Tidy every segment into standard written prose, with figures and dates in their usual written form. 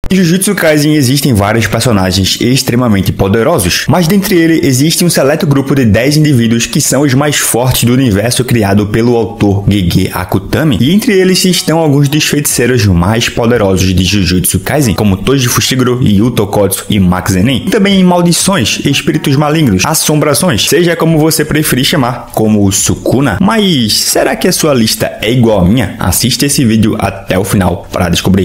Em Jujutsu Kaisen existem vários personagens extremamente poderosos, mas dentre eles existe um seleto grupo de 10 indivíduos que são os mais fortes do universo criado pelo autor Gege Akutami, e entre eles estão alguns dos feiticeiros mais poderosos de Jujutsu Kaisen, como Toji Fushiguro, Yuto Kotsu e Max Zenin. E também maldições, espíritos malignos, assombrações, seja como você preferir chamar, como o Sukuna. Mas será que a sua lista é igual à minha? Assista esse vídeo até o final para descobrir.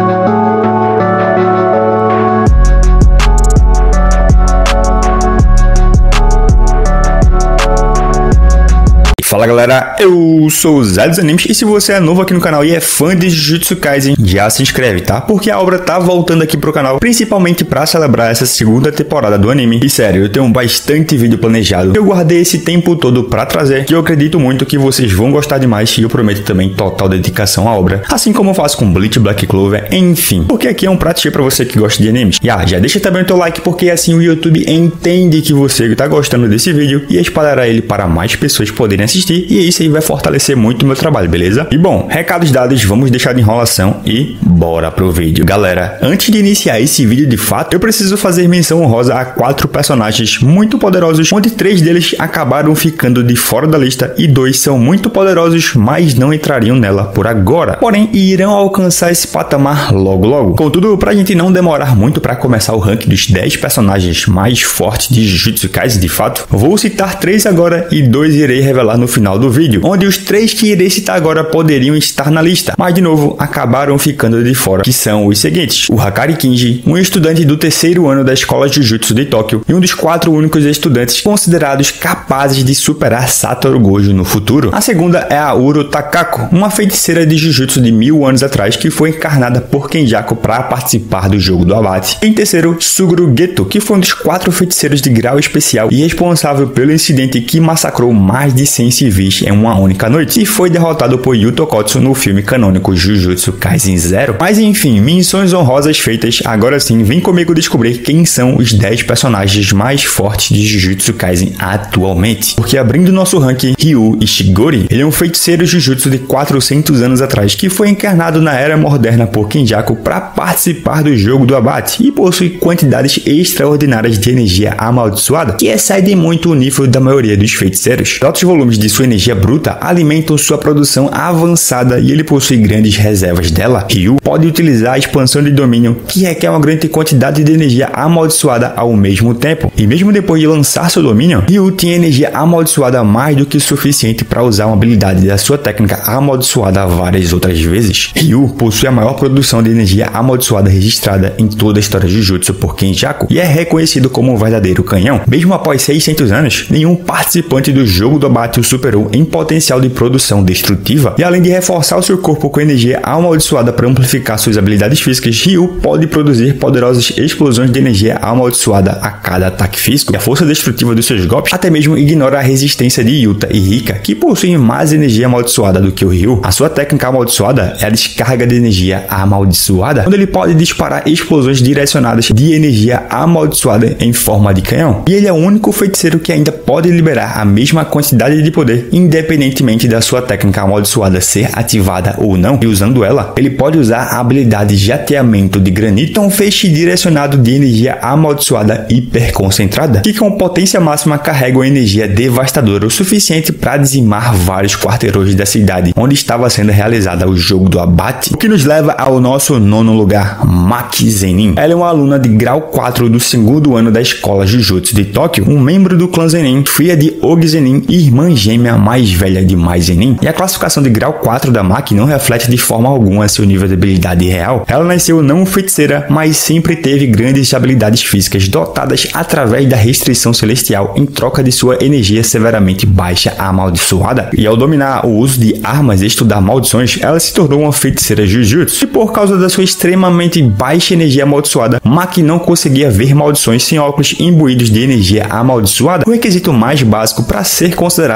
Fala galera, eu sou o Zé dos Animes e se você é novo aqui no canal e é fã de Jujutsu Kaisen, já se inscreve, tá? Porque a obra tá voltando aqui pro canal, principalmente pra celebrar essa segunda temporada do anime. E sério, eu tenho bastante vídeo planejado. Eu guardei esse tempo todo pra trazer, que eu acredito muito que vocês vão gostar demais e eu prometo também total dedicação à obra. Assim como eu faço com Bleach, Black Clover, enfim. Porque aqui é um prato cheio pra você que gosta de animes. Já deixa também o teu like, porque assim o YouTube entende que você tá gostando desse vídeo e espalhará ele para mais pessoas poderem assistir. E isso aí vai fortalecer muito o meu trabalho, beleza? E bom, recados dados, vamos deixar de enrolação e bora pro vídeo. Galera, antes de iniciar esse vídeo de fato, eu preciso fazer menção honrosa a 4 personagens muito poderosos, onde 3 deles acabaram ficando de fora da lista e 2 são muito poderosos, mas não entrariam nela por agora. Porém, irão alcançar esse patamar logo logo. Contudo, pra gente não demorar muito para começar o ranking dos 10 personagens mais fortes de Jujutsu Kaisen de fato, vou citar 3 agora e 2 irei revelar no final do vídeo, onde os 3 que irei citar agora poderiam estar na lista, mas de novo acabaram ficando de fora, que são os seguintes: o Hakari Kinji, um estudante do 3º ano da escola Jujutsu de Tóquio e um dos 4 únicos estudantes considerados capazes de superar Satoru Gojo no futuro. A segunda é a Uro Takako, uma feiticeira de Jujutsu de 1000 anos atrás que foi encarnada por Kenjaku para participar do jogo do abate. Em terceiro, Suguru Geto, que foi um dos 4 feiticeiros de grau especial e responsável pelo incidente que massacrou mais de 100 civis em uma única noite e foi derrotado por Yuto Kotsu no filme canônico Jujutsu Kaisen 0. Mas enfim, menções honrosas feitas, agora sim vem comigo descobrir quem são os 10 personagens mais fortes de Jujutsu Kaisen atualmente. Porque abrindo nosso ranking, Ryu Ishigori, ele é um feiticeiro Jujutsu de 400 anos atrás que foi encarnado na era moderna por Kenjaku para participar do jogo do abate e possui quantidades extraordinárias de energia amaldiçoada que excedem muito o nível da maioria dos feiticeiros. Altos volumes de sua energia bruta alimentam sua produção avançada e ele possui grandes reservas dela. Ryu pode utilizar a expansão de domínio, que requer uma grande quantidade de energia amaldiçoada ao mesmo tempo. E mesmo depois de lançar seu domínio, Ryu tinha energia amaldiçoada mais do que o suficiente para usar uma habilidade da sua técnica amaldiçoada várias outras vezes. Ryu possui a maior produção de energia amaldiçoada registrada em toda a história de Jujutsu por Kenjaku e é reconhecido como um verdadeiro canhão. Mesmo após 600 anos, nenhum participante do jogo do abate o superou em potencial de produção destrutiva, e além de reforçar o seu corpo com energia amaldiçoada para amplificar suas habilidades físicas, Ryu pode produzir poderosas explosões de energia amaldiçoada a cada ataque físico, e a força destrutiva dos seus golpes até mesmo ignora a resistência de Yuta e Rika, que possuem mais energia amaldiçoada do que o Ryu. A sua técnica amaldiçoada é a descarga de energia amaldiçoada, onde ele pode disparar explosões direcionadas de energia amaldiçoada em forma de canhão, e ele é o único feiticeiro que ainda pode liberar a mesma quantidade de poder independentemente da sua técnica amaldiçoada ser ativada ou não, e usando ela, ele pode usar a habilidade de jateamento de granito, um feixe direcionado de energia amaldiçoada hiperconcentrada, que com potência máxima carrega uma energia devastadora o suficiente para dizimar vários quarteirões da cidade onde estava sendo realizada o jogo do abate, o que nos leva ao nosso 9º lugar, Maki Zenin. Ela é uma aluna de grau 4 do 2º ano da escola Jujutsu de Tóquio, um membro do clã Zenin, filha de Ogi Zenin e irmã gêmea mais velha de Mai Zenin, e a classificação de grau 4 da Maki não reflete de forma alguma seu nível de habilidade real. Ela nasceu não feiticeira, mas sempre teve grandes habilidades físicas dotadas através da restrição celestial em troca de sua energia severamente baixa amaldiçoada, e ao dominar o uso de armas e estudar maldições, ela se tornou uma feiticeira Jujutsu, e por causa da sua extremamente baixa energia amaldiçoada, Maki não conseguia ver maldições sem óculos imbuídos de energia amaldiçoada, o requisito mais básico para ser considerada uma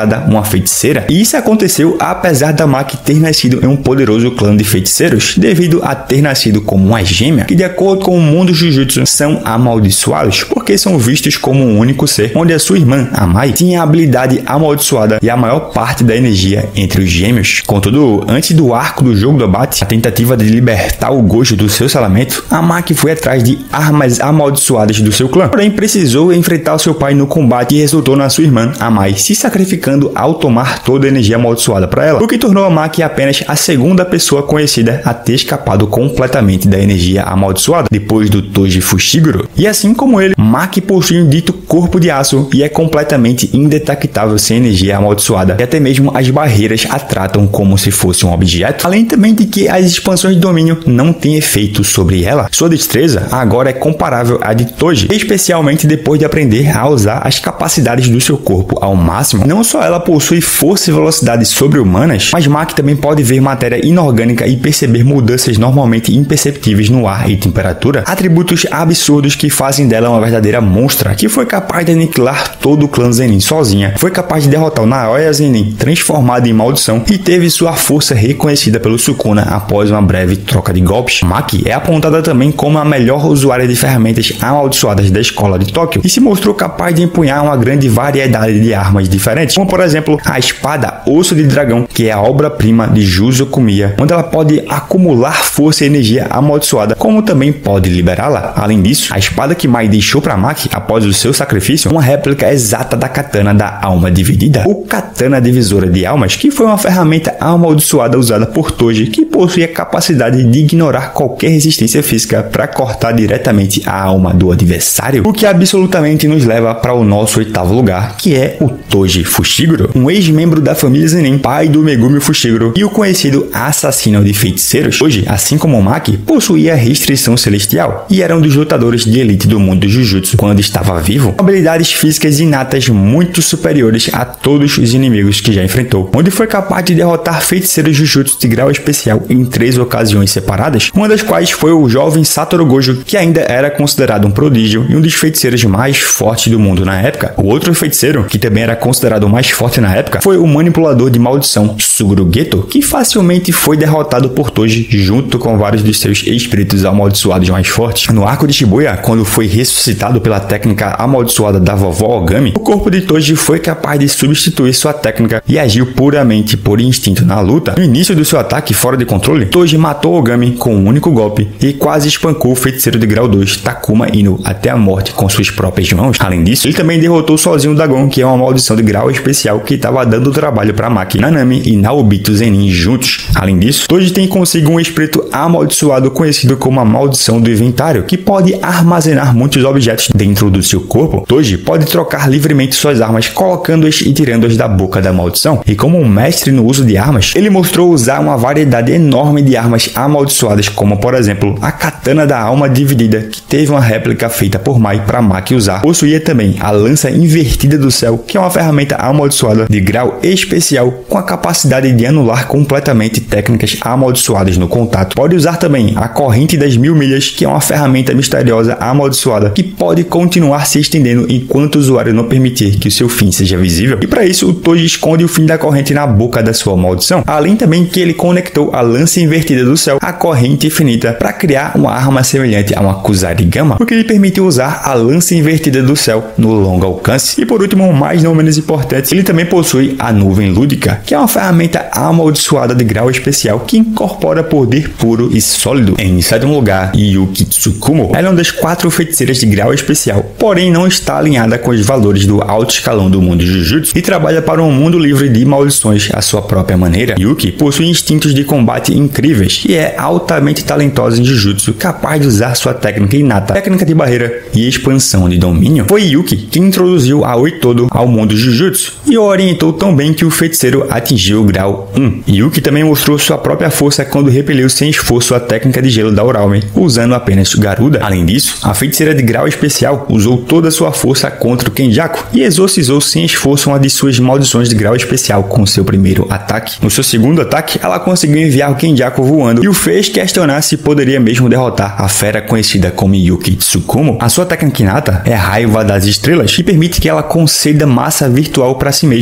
uma feiticeira, e isso aconteceu apesar da Maki ter nascido em um poderoso clã de feiticeiros, devido a ter nascido como uma gêmea, que de acordo com o mundo Jujutsu são amaldiçoados, porque são vistos como um único ser, onde a sua irmã, a Mai, tinha a habilidade amaldiçoada e a maior parte da energia entre os gêmeos. Contudo, antes do arco do jogo do abate, a tentativa de libertar o Gojo do seu selamento, a Maki foi atrás de armas amaldiçoadas do seu clã, porém precisou enfrentar o seu pai no combate e resultou na sua irmã, a Mai, se sacrificando ao tomar toda a energia amaldiçoada para ela, o que tornou a Maki apenas a segunda pessoa conhecida a ter escapado completamente da energia amaldiçoada, depois do Toji Fushiguro. E assim como ele, Maki possui um dito corpo de aço e é completamente indetectável sem energia amaldiçoada, e até mesmo as barreiras a tratam como se fosse um objeto, além também de que as expansões de domínio não têm efeito sobre ela. Sua destreza agora é comparável à de Toji, especialmente depois de aprender a usar as capacidades do seu corpo ao máximo. Não só ela possui força e velocidade sobre-humanas, mas Maki também pode ver matéria inorgânica e perceber mudanças normalmente imperceptíveis no ar e temperatura, atributos absurdos que fazem dela uma verdadeira monstra, que foi capaz de aniquilar todo o clã Zenin sozinha, foi capaz de derrotar o Naoya Zenin, transformado em maldição, e teve sua força reconhecida pelo Sukuna após uma breve troca de golpes. Maki é apontada também como a melhor usuária de ferramentas amaldiçoadas da escola de Tóquio e se mostrou capaz de empunhar uma grande variedade de armas diferentes, como por exemplo a espada Osso de Dragão, que é a obra-prima de Juzo Kumiya, onde ela pode acumular força e energia amaldiçoada, como também pode liberá-la. Além disso, a espada que Mai deixou para Maki após o seu sacrifício, uma réplica exata da katana da alma dividida, ou katana divisora de almas, que foi uma ferramenta amaldiçoada usada por Toji, que possui a capacidade de ignorar qualquer resistência física para cortar diretamente a alma do adversário, o que absolutamente nos leva para o nosso oitavo lugar, que é o Toji Fushiguro, um ex-membro da família Zenin, pai do Megumi Fushiguro e o conhecido assassino de feiticeiros. Hoje, assim como Maki, possuía restrição celestial e era um dos lutadores de elite do mundo do Jujutsu quando estava vivo, com habilidades físicas inatas muito superiores a todos os inimigos que já enfrentou, onde foi capaz de derrotar feiticeiros Jujutsu de grau especial em 3 ocasiões separadas, uma das quais foi o jovem Satoru Gojo, que ainda era considerado um prodígio e um dos feiticeiros mais fortes do mundo na época. O outro feiticeiro, que também era considerado o mais forte na época, foi o manipulador de maldição Suguru Geto, que facilmente foi derrotado por Toji junto com vários dos seus espíritos amaldiçoados mais fortes. No arco de Shibuya, quando foi ressuscitado pela técnica amaldiçoada da vovó Ogami, o corpo de Toji foi capaz de substituir sua técnica e agiu puramente por instinto na luta. No início do seu ataque fora de controle, Toji matou Ogami com um único golpe e quase espancou o feiticeiro de grau 2 Takuma Ino até a morte com suas próprias mãos. Além disso, ele também derrotou sozinho o Dagon, que é uma maldição de grau especial que estava dando trabalho para Maki, Nanami e Naobito Zenin juntos. Além disso, Toji tem consigo um espírito amaldiçoado conhecido como a maldição do inventário, que pode armazenar muitos objetos dentro do seu corpo. Toji pode trocar livremente suas armas, colocando-as e tirando-as da boca da maldição. E como um mestre no uso de armas, ele mostrou usar uma variedade enorme de armas amaldiçoadas, como por exemplo a katana da alma dividida, que teve uma réplica feita por Mai para Maki usar. Possuía também a lança invertida do céu, que é uma ferramenta amaldiçoada de grau especial com a capacidade de anular completamente técnicas amaldiçoadas no contato. Pode usar também a corrente das 1000 milhas, que é uma ferramenta misteriosa amaldiçoada que pode continuar se estendendo enquanto o usuário não permitir que o seu fim seja visível. E para isso, o Toji esconde o fim da corrente na boca da sua maldição. Além também que ele conectou a lança invertida do céu à corrente infinita para criar uma arma semelhante a uma Kusarigama, o que lhe permitiu usar a lança invertida do céu no longo alcance. E por último, mais não menos importante, ele também possui a nuvem lúdica, que é uma ferramenta amaldiçoada de grau especial que incorpora poder puro e sólido. Em sétimo lugar, Yuki Tsukumo. Ela é uma das 4 feiticeiras de grau especial, porém não está alinhada com os valores do alto escalão do mundo Jujutsu e trabalha para um mundo livre de maldições à sua própria maneira. Yuki possui instintos de combate incríveis e é altamente talentosa em Jujutsu, capaz de usar sua técnica inata, técnica de barreira e expansão de domínio. Foi Yuki que introduziu a Oitodo ao mundo Jujutsu e o orientou tão bem que o feiticeiro atingiu o grau 1. Yuki também mostrou sua própria força quando repeliu sem esforço a técnica de gelo da Uraume, usando apenas Garuda. Além disso, a feiticeira de grau especial usou toda sua força contra o Kenjaku e exorcizou sem esforço uma de suas maldições de grau especial com seu primeiro ataque. No seu segundo ataque, ela conseguiu enviar o Kenjaku voando e o fez questionar se poderia mesmo derrotar a fera conhecida como Yuki Tsukumo. A sua técnica inata é a raiva das estrelas, que permite que ela conceda massa virtual para si mesma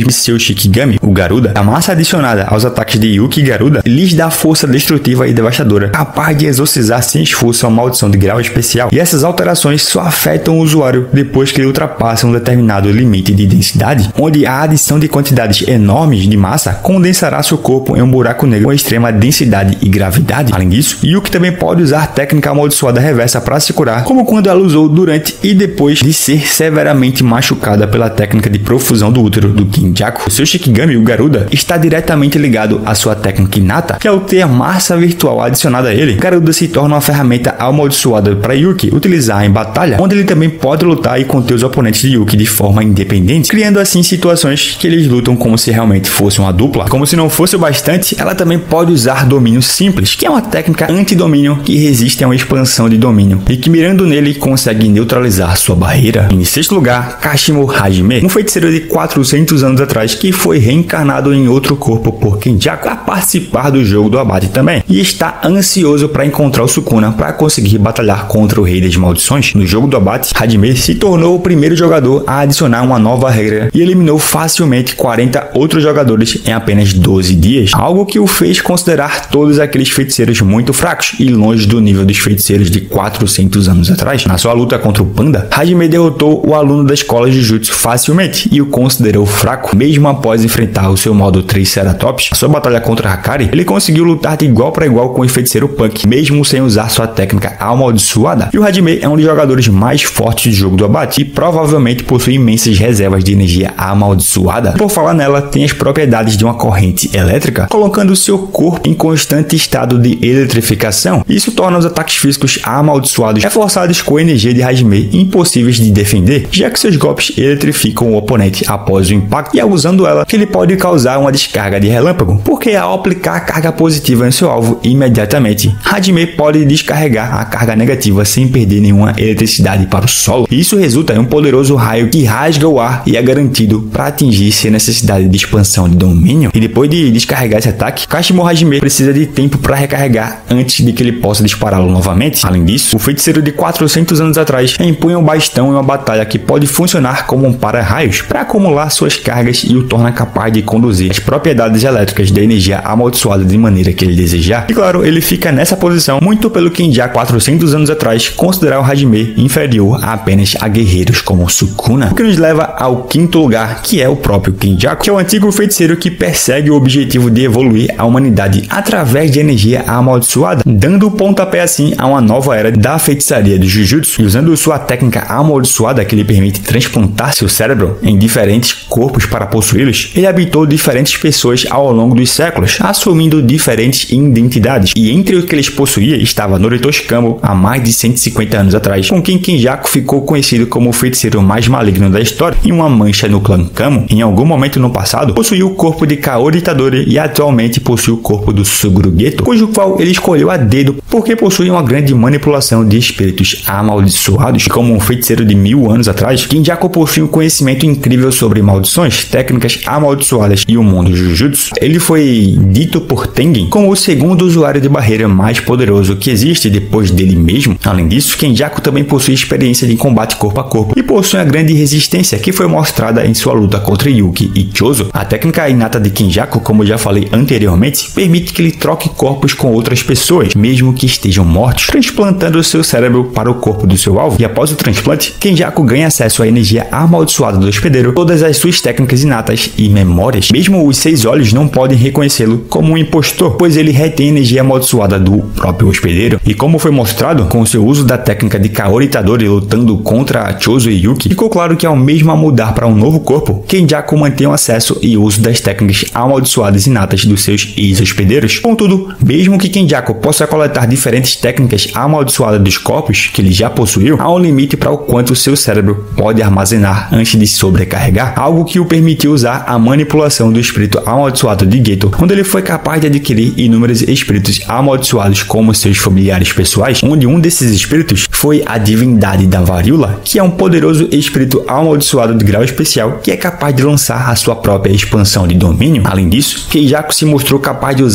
mesmo seu Shikigami, o Garuda, a massa adicionada aos ataques de Yuki e Garuda lhes dá força destrutiva e devastadora, capaz de exorcizar sem esforço a maldição de grau especial. E essas alterações só afetam o usuário depois que ele ultrapassa um determinado limite de densidade, onde a adição de quantidades enormes de massa condensará seu corpo em um buraco negro com extrema densidade e gravidade. Além disso, Yuki também pode usar a técnica amaldiçoada reversa para se curar, como quando ela usou durante e depois de ser severamente machucada pela técnica de profusão do útero do Kenjaku. O seu Shikigami, o Garuda, está diretamente ligado à sua técnica inata, que ao ter a massa virtual adicionada a ele, Garuda se torna uma ferramenta amaldiçoada para Yuki utilizar em batalha, onde ele também pode lutar e conter os oponentes de Yuki de forma independente, criando assim situações que eles lutam como se realmente fosse uma dupla. Como se não fosse o bastante, ela também pode usar domínio simples, que é uma técnica anti-domínio que resiste a uma expansão de domínio e que mirando nele consegue neutralizar sua barreira. Em sexto lugar, Kashimo Hajime, um feiticeiro de 400 anos atrás que foi reencarnado em outro corpo por Kenjaku a participar do jogo do abate também, e está ansioso para encontrar o Sukuna para conseguir batalhar contra o Rei das Maldições. No jogo do abate, Hajime se tornou o primeiro jogador a adicionar uma nova regra e eliminou facilmente 40 outros jogadores em apenas 12 dias, algo que o fez considerar todos aqueles feiticeiros muito fracos e longe do nível dos feiticeiros de 400 anos atrás. Na sua luta contra o Panda, Hajime derrotou o aluno da escola de Jutsu facilmente e o considerou fraco, mesmo após enfrentar o seu modo Triceratops. Na sua batalha contra Hakari, ele conseguiu lutar de igual para igual com o feiticeiro Punk, mesmo sem usar sua técnica amaldiçoada. E o Hajime é um dos jogadores mais fortes do jogo do abate e provavelmente possui imensas reservas de energia amaldiçoada. Por falar nela, tem as propriedades de uma corrente elétrica, colocando seu corpo em constante estado de eletrificação. Isso torna os ataques físicos amaldiçoados reforçados com a energia de Hajime impossíveis de defender, já que seus golpes eletrificam o oponente após o impacto, e é usando ela que ele pode causar uma descarga de relâmpago, porque ao aplicar a carga positiva em seu alvo imediatamente, Hajime pode descarregar a carga negativa sem perder nenhuma eletricidade para o solo. Isso resulta em um poderoso raio que rasga o ar e é garantido para atingir sem necessidade de expansão de domínio. E depois de descarregar esse ataque, Kashimo Hajime precisa de tempo para recarregar antes de que ele possa dispará-lo novamente. Além disso, o feiticeiro de 400 anos atrás empunha um bastão em uma batalha que pode funcionar como um para-raios para acumular suas cargas e o torna capaz de conduzir as propriedades elétricas da energia amaldiçoada de maneira que ele desejar. E claro, ele fica nessa posição muito pelo que já 400 anos atrás considerar o Hajime inferior a apenas a guerreiros como Sukuna, o que nos leva ao quinto lugar, que é o próprio Kenjaku, que é o antigo feiticeiro que persegue o objetivo de evoluir a humanidade através de energia amaldiçoada, dando o pontapé assim a uma nova era da feitiçaria do Jujutsu, e usando sua técnica amaldiçoada que lhe permite transplantar seu cérebro em diferentes corpos para possuí-los. Ele habitou diferentes pessoas ao longo dos séculos, assumindo diferentes identidades, e entre os que eles possuía estava Noritoshi Kamo há mais de 150 anos atrás, com quem Kenjaku ficou conhecido como o feiticeiro mais maligno da história, e uma mancha no clã Kamo. Em algum momento no passado, possuiu o corpo de Kaori Itadori e atualmente possui o corpo do Suguru Geto, cujo qual ele escolheu a dedo porque possui uma grande manipulação de espíritos amaldiçoados. E como um feiticeiro de 1000 anos atrás, Kenjaku possui um conhecimento incrível sobre maldições, técnicas amaldiçoadas e o mundo Jujutsu. Ele foi dito por Tengen como o segundo usuário de barreira mais poderoso que existe depois dele mesmo. Além disso, Kenjaku também possui experiência de combate corpo a corpo e possui uma grande resistência que foi mostrada em sua luta contra Yuki e Chozo. A técnica inata de Kenjaku, como já falei anteriormente, permite que ele troque corpos com outras pessoas, mesmo que estejam mortos, transplantando seu cérebro para o corpo do seu alvo. E após o transplante, Kenjaku ganha acesso à energia amaldiçoada do hospedeiro, todas as suas técnicas inatas e memórias. Mesmo os 6 olhos não podem reconhecê-lo como um impostor, pois ele retém energia amaldiçoada do próprio hospedeiro. E como foi mostrado com o seu uso da técnica de Kaori Itadori lutando contra Chozo e Yuki, ficou claro que ao mesmo mudar para um novo corpo, Kenjaku mantém o acesso e uso das técnicas amaldiçoadas inatas dos seus ex-hospedeiros. Contudo, mesmo que Kenjaku possa coletar diferentes técnicas amaldiçoadas dos corpos que ele já possuiu, há um limite para o quanto seu cérebro pode armazenar antes de sobrecarregar, algo que o permitiu usar a manipulação do espírito amaldiçoado de Geto, onde ele foi capaz de adquirir inúmeros espíritos amaldiçoados como seus familiares pessoais, onde um desses espíritos foi a divindade da varíola, que é um poderoso espírito amaldiçoado de grau especial que é capaz de lançar a sua própria expansão de domínio. Além disso, Kenjaku se mostrou capaz de usar a técnica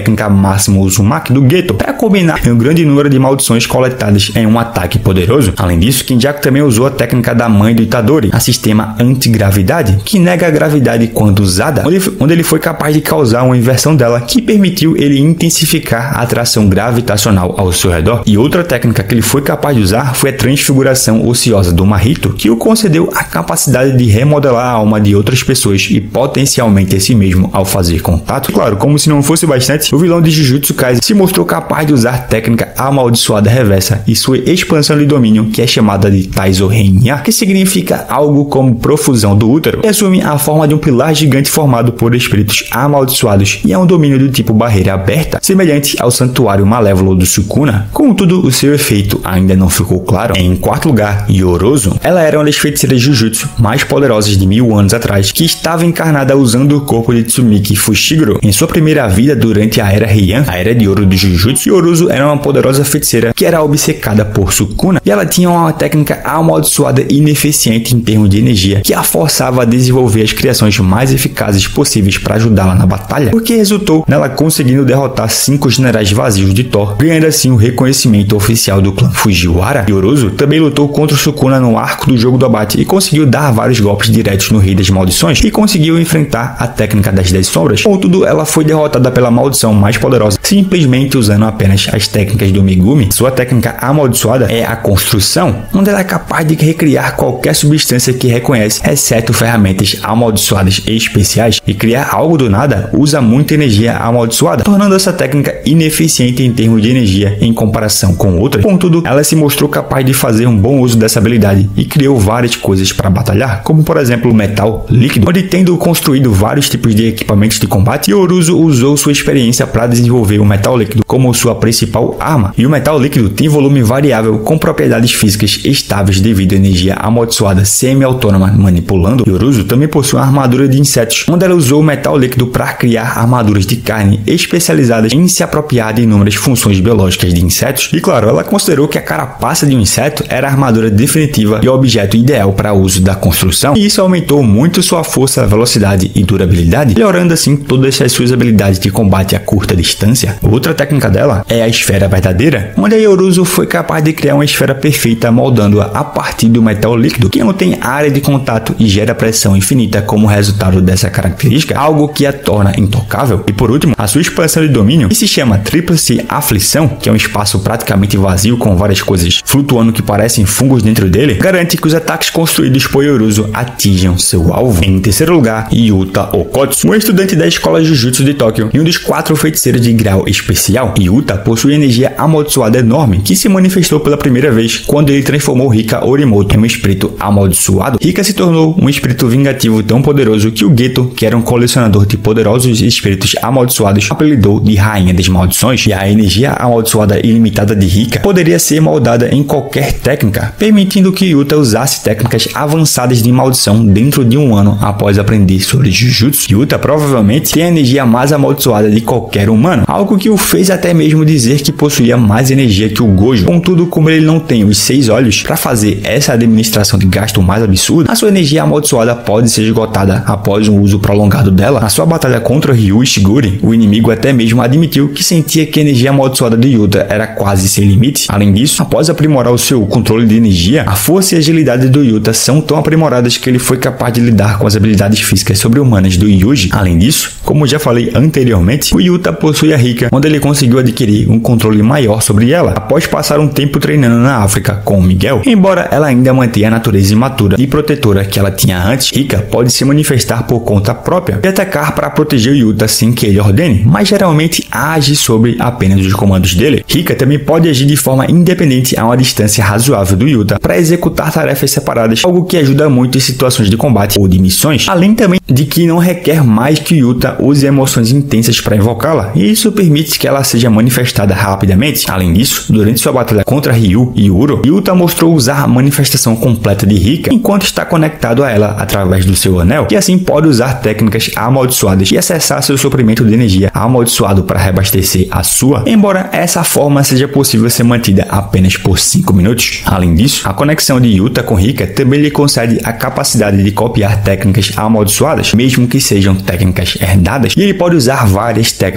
técnica Máximo Uzumaki do Geto para combinar um grande número de maldições coletadas em um ataque poderoso. Além disso, Kenjaku também usou a técnica da mãe do Itadori, a sistema antigravidade, que nega a gravidade quando usada, onde ele foi capaz de causar uma inversão dela, que permitiu ele intensificar a atração gravitacional ao seu redor. E outra técnica que ele foi capaz de usar foi a transfiguração ociosa do Mahito, que o concedeu a capacidade de remodelar a alma de outras pessoas e potencialmente a si mesmo ao fazer contato. Claro, como se não fosse bastante, o vilão de Jujutsu Kaisen se mostrou capaz de usar a técnica amaldiçoada reversa e sua expansão de domínio, que é chamada de Taizo Henya, que significa algo como profusão do útero, e assume a forma de um pilar gigante formado por espíritos amaldiçoados e é um domínio do tipo barreira aberta, semelhante ao santuário malévolo do Sukuna. Contudo, o seu efeito ainda não ficou claro. Em quarto lugar, Yorozu. Ela era uma das feiticeiras Jujutsu mais poderosas de 1000 anos atrás, que estava encarnada usando o corpo de Tsumiki Fushiguro. Em sua primeira vida durante a Era Heian, a Era de Ouro de Jujutsu, Yorozu era uma poderosa feiticeira que era obcecada por Sukuna, e ela tinha uma técnica amaldiçoada e ineficiente em termos de energia, que a forçava a desenvolver as criações mais eficazes possíveis para ajudá-la na batalha, o que resultou nela conseguindo derrotar 5 generais vazios de Thor, ganhando assim o reconhecimento oficial do clã Fujiwara. Yorozu também lutou contra o Sukuna no arco do jogo do abate e conseguiu dar vários golpes diretos no Rei das Maldições e conseguiu enfrentar a técnica das 10 sombras. Contudo, ela foi derrotada pela maldição mais poderosa, simplesmente usando apenas as técnicas do Megumi. Sua técnica amaldiçoada é a construção, onde ela é capaz de recriar qualquer substância que reconhece, exceto ferramentas amaldiçoadas e especiais, e criar algo do nada usa muita energia amaldiçoada, tornando essa técnica ineficiente em termos de energia em comparação com outras. Contudo, ela se mostrou capaz de fazer um bom uso dessa habilidade e criou várias coisas para batalhar, como por exemplo o metal líquido, onde tendo construído vários tipos de equipamentos de combate, Yorozu usou sua experiência para desenvolver o metal líquido como sua principal arma. E o metal líquido tem volume variável com propriedades físicas estáveis devido à energia amaldiçoada semi-autônoma manipulando. Yorozu também possui uma armadura de insetos, onde ela usou o metal líquido para criar armaduras de carne especializadas em se apropriar de inúmeras funções biológicas de insetos. E claro, ela considerou que a carapaça de um inseto era a armadura definitiva e o objeto ideal para o uso da construção, e isso aumentou muito sua força, velocidade e durabilidade, melhorando assim todas as suas habilidades de combate a curta distância. Outra técnica dela é a esfera verdadeira, onde a Yorozu foi capaz de criar uma esfera perfeita moldando-a a partir do metal líquido, que não tem área de contato e gera pressão infinita como resultado dessa característica, algo que a torna intocável. E por último, a sua expansão de domínio, que se chama Tríplice Aflição, que é um espaço praticamente vazio com várias coisas flutuando que parecem fungos dentro dele, garante que os ataques construídos por Yorozu atinjam seu alvo. Em terceiro lugar, Yuta Okotsu, um estudante da escola Jujutsu de Tóquio e um dos 4 feiticeiros de grau especial. Yuta possui energia amaldiçoada enorme que se manifestou pela primeira vez quando ele transformou Rika Orimoto em um espírito amaldiçoado. Rika se tornou um espírito vingativo tão poderoso que o Geto, que era um colecionador de poderosos espíritos amaldiçoados, apelidou de Rainha das Maldições, e a energia amaldiçoada ilimitada de Rika poderia ser moldada em qualquer técnica, permitindo que Yuta usasse técnicas avançadas de maldição dentro de um ano após aprender sobre Jujutsu. Yuta provavelmente tem a energia mais amaldiçoada de qualquer humano, algo que o fez até mesmo dizer que possuía mais energia que o Gojo. Contudo, como ele não tem os 6 olhos para fazer essa administração de gasto mais absurda, a sua energia amaldiçoada pode ser esgotada após um uso prolongado dela. Na sua batalha contra Ryu Ishiguri, o inimigo até mesmo admitiu que sentia que a energia amaldiçoada de Yuta era quase sem limite. Além disso, após aprimorar o seu controle de energia, a força e a agilidade do Yuta são tão aprimoradas que ele foi capaz de lidar com as habilidades físicas sobre-humanas do Yuji. Além disso, como já falei anteriormente, o Yuta possui a Rika, onde ele conseguiu adquirir um controle maior sobre ela após passar um tempo treinando na África com o Miguel. Embora ela ainda mantenha a natureza imatura e protetora que ela tinha antes, Rika pode se manifestar por conta própria e atacar para proteger o Yuta sem que ele ordene, mas geralmente age sobre apenas os comandos dele. Rika também pode agir de forma independente a uma distância razoável do Yuta para executar tarefas separadas, algo que ajuda muito em situações de combate ou de missões, além também de que não requer mais que o Yuta use emoções intensas para invocá-la, e isso permite que ela seja manifestada rapidamente. Além disso, durante sua batalha contra Ryu e Uro, Yuta mostrou usar a manifestação completa de Rika enquanto está conectado a ela através do seu anel, e assim pode usar técnicas amaldiçoadas e acessar seu suprimento de energia amaldiçoado para reabastecer a sua, embora essa forma seja possível ser mantida apenas por 5 minutos. Além disso, a conexão de Yuta com Rika também lhe concede a capacidade de copiar técnicas amaldiçoadas, mesmo que sejam técnicas herdadas, e ele pode usar várias técnicas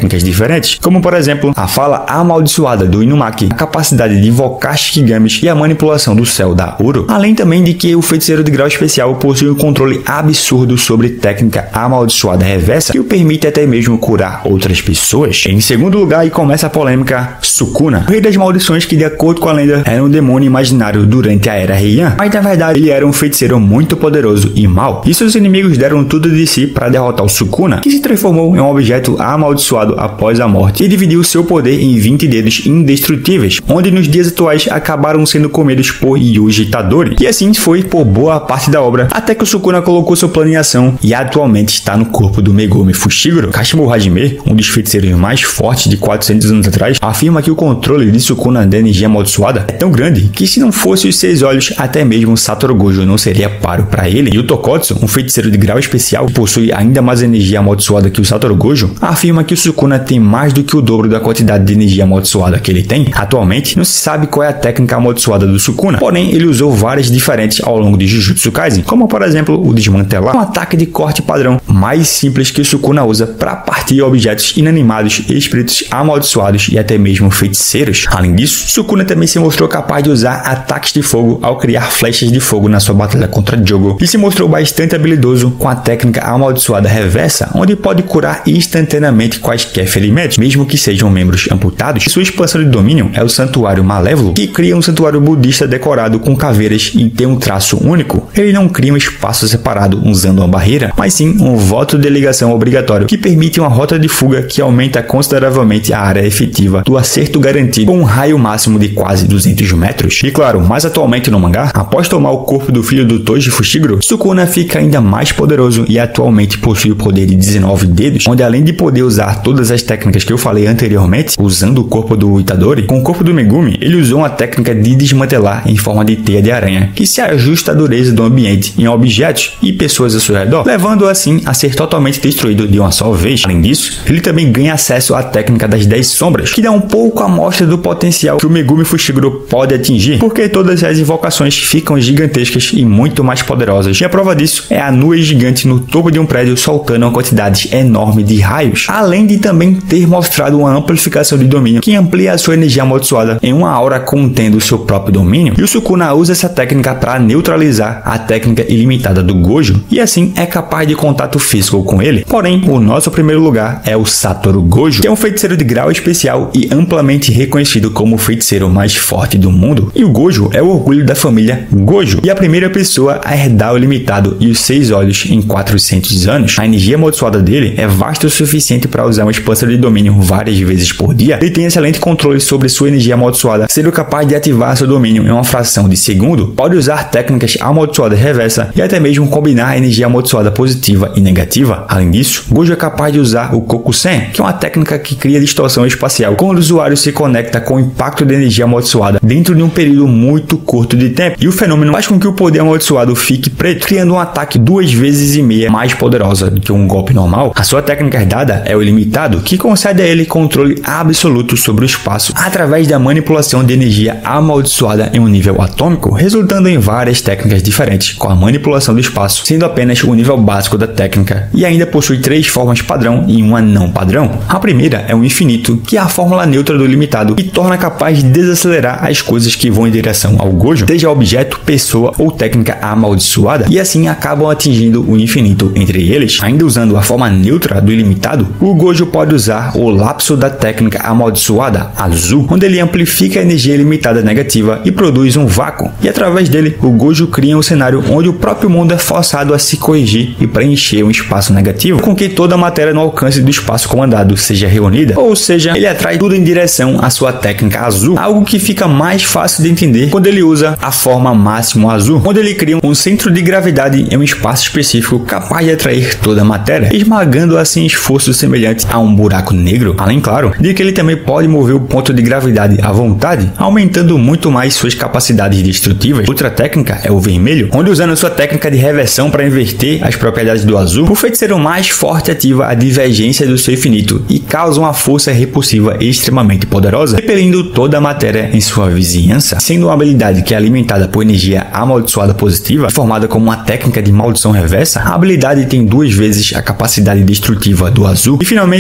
técnicas diferentes, como por exemplo, a fala amaldiçoada do Inumaki, a capacidade de invocar Shikigamis e a manipulação do céu da Uro, além também de que o feiticeiro de grau especial possui um controle absurdo sobre técnica amaldiçoada reversa, que o permite até mesmo curar outras pessoas. Em segundo lugar, aí começa a polêmica Sukuna, o rei das maldições que, de acordo com a lenda, era um demônio imaginário durante a Era Heian, mas na verdade ele era um feiticeiro muito poderoso e mau, e seus inimigos deram tudo de si para derrotar o Sukuna, que se transformou em um objeto amaldiçoado após a morte e dividiu seu poder em 20 dedos indestrutíveis, onde nos dias atuais acabaram sendo comidos por Yuji Tadori, e assim foi por boa parte da obra, até que o Sukuna colocou seu plano em ação e atualmente está no corpo do Megumi Fushiguro. Kashimo Hajime, um dos feiticeiros mais fortes de 400 anos atrás, afirma que o controle de Sukuna da energia amaldiçoada é tão grande que, se não fosse os 6 olhos, até mesmo Satoru Gojo não seria páreo para ele. E o Tokotsu, um feiticeiro de grau especial que possui ainda mais energia amaldiçoada que o Satoru Gojo, afirma que o Sukuna tem mais do que o dobro da quantidade de energia amaldiçoada que ele tem. Atualmente, não se sabe qual é a técnica amaldiçoada do Sukuna, porém ele usou várias diferentes ao longo de Jujutsu Kaisen, como por exemplo o desmantelar, um ataque de corte padrão mais simples que o Sukuna usa para partir objetos inanimados, espíritos amaldiçoados e até mesmo feiticeiros. Além disso, Sukuna também se mostrou capaz de usar ataques de fogo ao criar flechas de fogo na sua batalha contra Jogo, e se mostrou bastante habilidoso com a técnica amaldiçoada reversa, onde pode curar instantaneamente quaisquer ferimentos, mesmo que sejam membros amputados. Sua expansão de domínio é o Santuário Malévolo, que cria um santuário budista decorado com caveiras e tem um traço único. Ele não cria um espaço separado usando uma barreira, mas sim um voto de ligação obrigatório, que permite uma rota de fuga que aumenta consideravelmente a área efetiva do acerto garantido, com um raio máximo de quase 200 metros. E claro, mais atualmente no mangá, após tomar o corpo do filho do Toji Fushiguro, Sukuna fica ainda mais poderoso e atualmente possui o poder de 19 dedos, onde além de poder usar todas as técnicas que eu falei anteriormente, usando o corpo do Itadori, com o corpo do Megumi, ele usou uma técnica de desmantelar em forma de teia de aranha, que se ajusta à dureza do ambiente em objetos e pessoas ao seu redor, levando assim a ser totalmente destruído de uma só vez. Além disso, ele também ganha acesso à técnica das 10 sombras, que dá um pouco a mostra do potencial que o Megumi Fushiguro pode atingir, porque todas as invocações ficam gigantescas e muito mais poderosas. E a prova disso é a nuvem gigante no topo de um prédio soltando uma quantidade enorme de raios, além de também ter mostrado uma amplificação de domínio que amplia a sua energia amaldiçoada em uma aura contendo o seu próprio domínio. E o Sukuna usa essa técnica para neutralizar a técnica ilimitada do Gojo, e assim é capaz de contato físico com ele. Porém, o nosso primeiro lugar é o Satoru Gojo, que é um feiticeiro de grau especial e amplamente reconhecido como o feiticeiro mais forte do mundo. E o Gojo é o orgulho da família Gojo, e a primeira pessoa a herdar o limitado e os 6 olhos em 400 anos. A energia amaldiçoada dele é vasta o suficiente para usar uma expansão de domínio várias vezes por dia. Ele tem excelente controle sobre sua energia amaldiçoada, sendo capaz de ativar seu domínio em uma fração de segundo, pode usar técnicas amaldiçoadas reversa e até mesmo combinar a energia amaldiçoada positiva e negativa. Além disso, Gojo é capaz de usar o Kokusen, que é uma técnica que cria distorção espacial quando o usuário se conecta com o impacto de energia amaldiçoada dentro de um período muito curto de tempo, e o fenômeno faz com que o poder amaldiçoado fique preto, criando um ataque 2,5 vezes mais poderosa do que um golpe normal. A sua técnica herdada é o Ilimitado, que concede a ele controle absoluto sobre o espaço através da manipulação de energia amaldiçoada em um nível atômico, resultando em várias técnicas diferentes, com a manipulação do espaço sendo apenas o nível básico da técnica, e ainda possui 3 formas padrão e uma não padrão. A primeira é o Infinito, que é a fórmula neutra do Ilimitado, que torna capaz de desacelerar as coisas que vão em direção ao Gojo, seja objeto, pessoa ou técnica amaldiçoada, e assim acabam atingindo o infinito entre eles. Ainda usando a forma neutra do Ilimitado, o Gojo pode usar o lapso da técnica amaldiçoada azul, onde ele amplifica a energia ilimitada negativa e produz um vácuo, e através dele o Gojo cria um cenário onde o próprio mundo é forçado a se corrigir e preencher um espaço negativo, com que toda a matéria no alcance do espaço comandado seja reunida, ou seja, ele atrai tudo em direção à sua técnica azul, algo que fica mais fácil de entender quando ele usa a forma máximo azul, onde ele cria um centro de gravidade em um espaço específico capaz de atrair toda a matéria, esmagando assim esforço semelhante a um buraco negro. Além, claro, de que ele também pode mover o ponto de gravidade à vontade, aumentando muito mais suas capacidades destrutivas. Outra técnica é o vermelho, onde usando sua técnica de reversão para inverter as propriedades do azul, o feiticeiro mais forte ativa a divergência do seu infinito e causa uma força repulsiva extremamente poderosa, repelindo toda a matéria em sua vizinhança. Sendo uma habilidade que é alimentada por energia amaldiçoada positiva, formada como uma técnica de maldição reversa, a habilidade tem 2 vezes a capacidade destrutiva do azul. E finalmente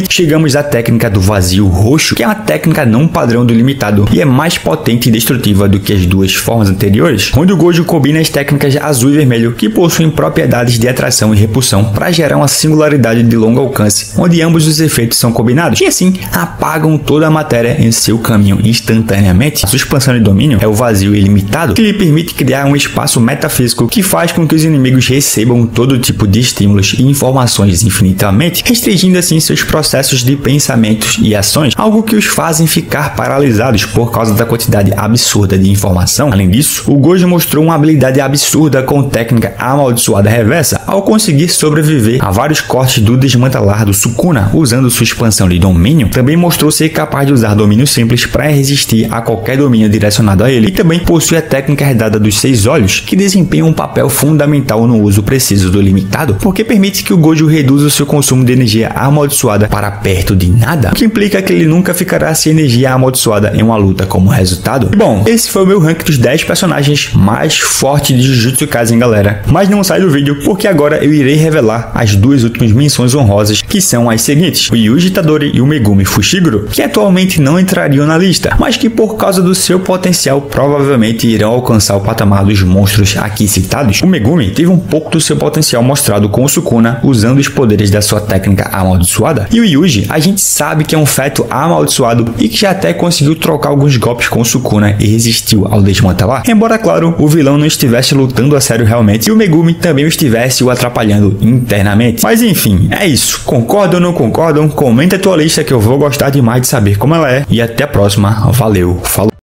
Finalmente, chegamos à técnica do vazio roxo, que é uma técnica não padrão do limitado e é mais potente e destrutiva do que as duas formas anteriores, onde o Gojo combina as técnicas azul e vermelho, que possuem propriedades de atração e repulsão, para gerar uma singularidade de longo alcance, onde ambos os efeitos são combinados e assim apagam toda a matéria em seu caminho instantaneamente. A sua expansão de domínio é o vazio ilimitado, que lhe permite criar um espaço metafísico que faz com que os inimigos recebam todo tipo de estímulos e informações infinitamente, restringindo assim seus processos de pensamentos e ações, algo que os fazem ficar paralisados por causa da quantidade absurda de informação. Além disso, o Gojo mostrou uma habilidade absurda com técnica amaldiçoada reversa ao conseguir sobreviver a vários cortes do desmantelar do Sukuna usando sua expansão de domínio. Também mostrou ser capaz de usar domínio simples para resistir a qualquer domínio direcionado a ele, e também possui a técnica herdada dos 6 olhos, que desempenha um papel fundamental no uso preciso do limitado, porque permite que o Gojo reduza o seu consumo de energia amaldiçoada para perto de nada, o que implica que ele nunca ficará sem energia amaldiçoada em uma luta como resultado. E bom, esse foi o meu ranking dos 10 personagens mais fortes de Jujutsu Kaisen, galera. Mas não sai do vídeo, porque agora eu irei revelar as duas últimas menções honrosas, que são as seguintes: o Yuji Itadori e o Megumi Fushiguro, que atualmente não entrariam na lista, mas que por causa do seu potencial provavelmente irão alcançar o patamar dos monstros aqui citados. O Megumi teve um pouco do seu potencial mostrado com o Sukuna usando os poderes da sua técnica amaldiçoada, e o Yuji a gente sabe que é um feto amaldiçoado e que já até conseguiu trocar alguns golpes com o Sukuna e resistiu ao desmantelar, embora claro, o vilão não estivesse lutando a sério realmente e o Megumi também estivesse o atrapalhando internamente. Mas enfim, é isso. Concordam ou não concordam? Comenta a tua lista que eu vou gostar demais de saber como ela é, e até a próxima. Valeu, falou!